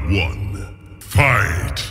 1. Fight!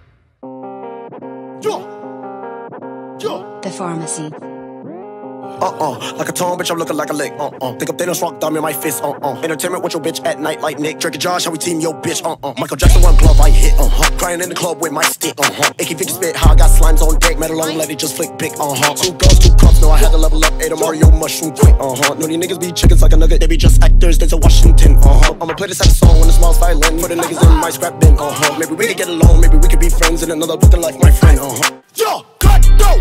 The Pharmacy. Like a tone, bitch, I'm looking like a lick. Think up Thanos, rock thumb in my fist. Entertainment with your bitch at night like Nick. Drake and Josh, how we team your bitch. Michael Jackson, one glove I hit. Crying in the club with my stick. Icky Vicky spit, how I got slimes on deck. Metal long, let it just flick pick. 2 girls, 2 cups, no, I had to level up. Ate a Mario mushroom quick. No, these niggas be chickens like a nugget. They be just actors, there's a Washington. I'ma play this at a song when the smile's violin. For the niggas in my scrap bin. Maybe we could get along, maybe we could be friends in another looking like my friend. Yo, cut though.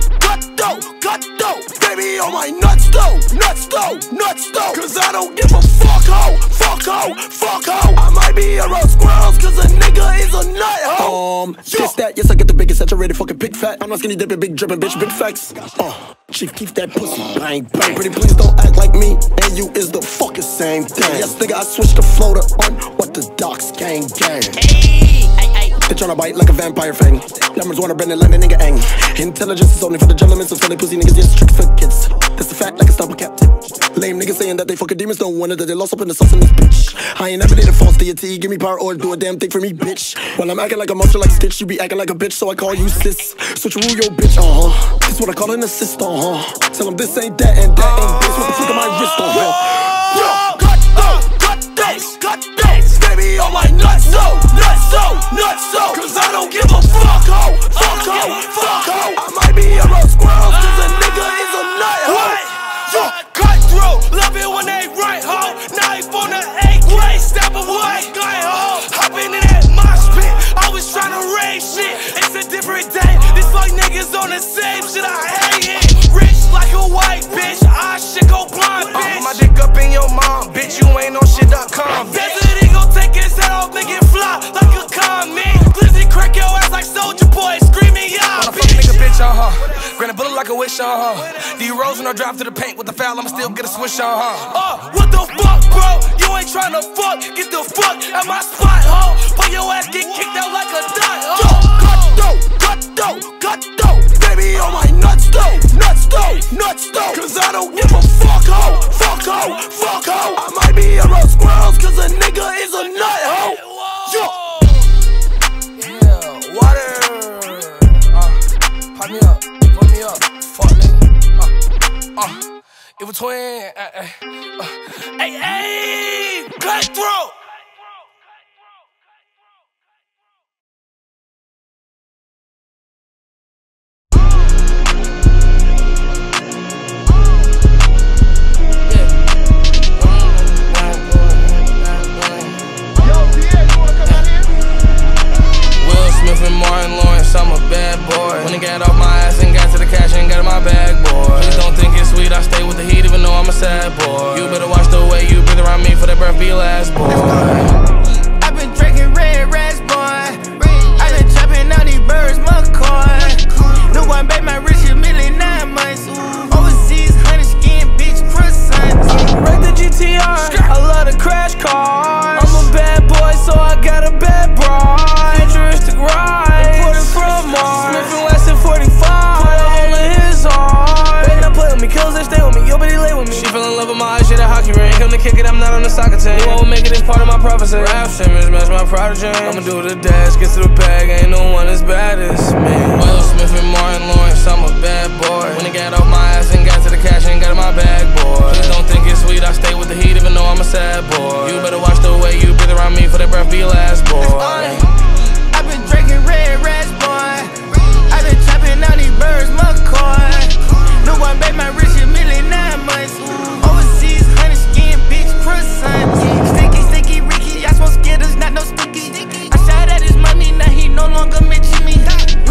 Baby on my nuts though. Cause I don't give a fuck ho. I might be around squirrels cause a nigga is a nut ho. This that, yes I get the biggest saturated fucking big fat. I'm not skinny dipping, big dripping, bitch, big facts. Chief, keep that pussy, bang, bang. Pretty please don't act like me, and you is the fucking same thing. Yes nigga, I switched the floater on what the docs gang. They tryna bite like a vampire fang. Numbers wanna bend and land a nigga ang. Intelligence is only for the gentlemen, so silly pussy niggas just tricks for kids. That's the fact like a stumper captain. Lame niggas saying that they fucking demons, don't wonder that they lost up in the sauce in this bitch. I ain't never did a false deity, give me power or do a damn thing for me, bitch. When I'm acting like a monster like Stitch, you be acting like a bitch, so I call you sis. Switcheroo your bitch, This what I call an assist, Tell them this ain't that and that ain't this. What the fuck am I wrist, Cut those, baby on my nuts so. Cause I don't give a fuck ho. I might be around squirrels cause a nigga is a nut ho. Cutthroat, love it when they right ho. Knife on the AK, step away, guy ho. Hopping in that mosh pit, always trying to raise shit. It's a different day, this like niggas on the same shit, I hate it. Rich like a white bitch, I shit go blind bitch. My dick up in your mom, bitch, you ain't on shit.com. Desert Eagle take his head off, make it fly like a comet. Glizzy crack your ass like Soulja Boy, screaming yeah, bitch. Nigga, bitch, Grant a bullet like a wish, D-Rose when I drive to the paint with the foul, I'ma still get a swish, what the fuck, bro? You ain't tryna fuck, get the fuck at my spot, ho. But your ass get kicked out like a dot, Cut though, baby on my nuts though. Cause I don't give a fuck ho. I might be around squirrels cause a nigga is a nut ho. Yeah, water. Pop me up, put me up, fuck nigga. It was twin. Hey, cutthroat. Martin Lawrence, I'm a bad boy. When I got off my ass and got to the cash and got in my bag, boy. Please don't think it's sweet, I stay with the heat even though I'm a sad boy. You better watch the way you breathe around me for that breath be last, boy. I've been drinking red rags, boy. I've been chopping out these birds, McCoy. No one bet my rich a million 9 months. Overseas, 100 skin, bitch, croissant. Wreck the GTR, I love the crash car. I'm a bad boy, so I got a bad bride. Futuristic ride, imported from Mars. Smith & Wesson 45, put a hole in his heart. Better not play with me, kills they stay with me, yo, but he lay with me. She fell in love with my eyes, shit a hockey ring. Come to kick it, I'm not on the soccer team. You won't make it, it's part of my prophecy. Rap Simmons, match my prodigy. I'ma do the dash, get to the bag, ain't no one as bad as me. Will Smith and Martin Lawrence, I'm a bad boy. When I got off my ass and got to the cash and got in my bag, boy. Please don't think it's sweet, I stay with the heat even though I'm a sad boy. You better watch the way you breathe around me for that breath be last, boy. I've been drinking red rags, boy. I've been chopping out these birds, McCoy. No one bet my rich a million 9 months. Overseas, 100 skin, bitch, croissant. Sticky, Ricky, I smoke skittles, not no sticky. I shot at his money, now he no longer mention me.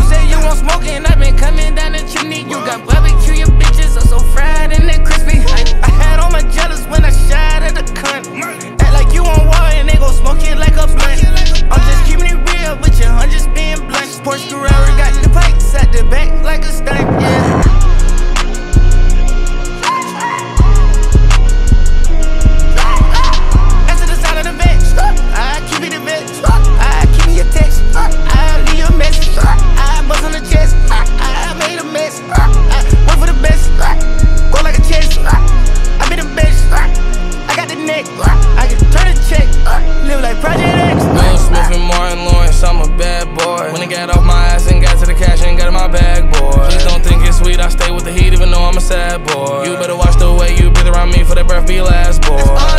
with the heat even though I'm a sad boy. You better watch the way you breathe around me for that breath be last, boy.